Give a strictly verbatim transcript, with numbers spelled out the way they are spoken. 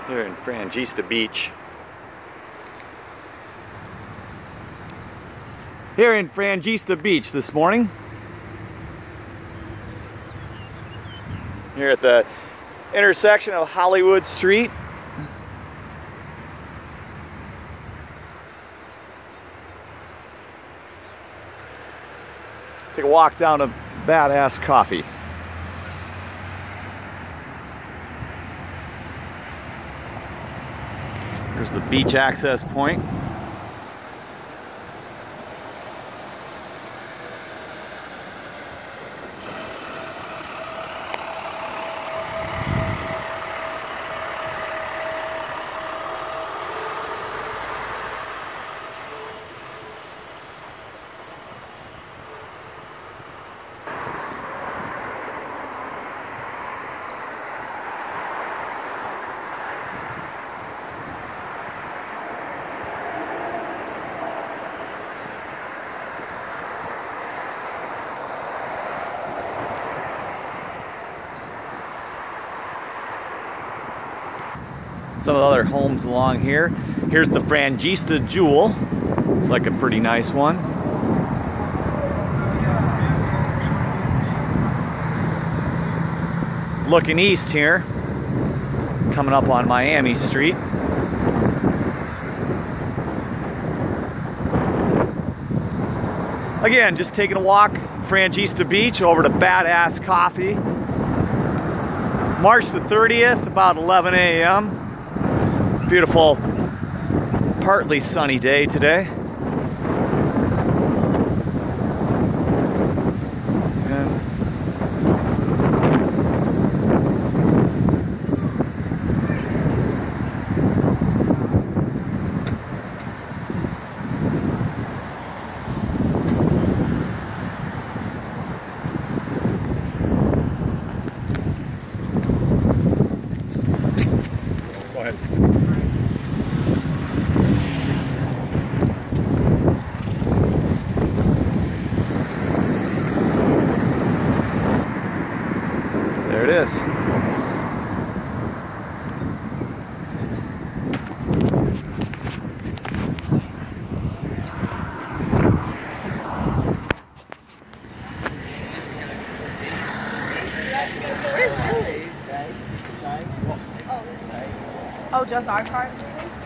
Here in Frangista Beach. Here in Frangista Beach this morning. Here at the intersection of Hollywood Street. Take a walk down to Badass Coffee. Here's the beach access point. Some of the other homes along here. Here's the Frangista Jewel. Looks like a pretty nice one. Looking east here, coming up on Miami Street. Again, just taking a walk, Frangista Beach, over to Badass Coffee. March the thirtieth, about eleven A M Beautiful, partly sunny day today. And go ahead. There it is. Where's Billy? Oh, just our car?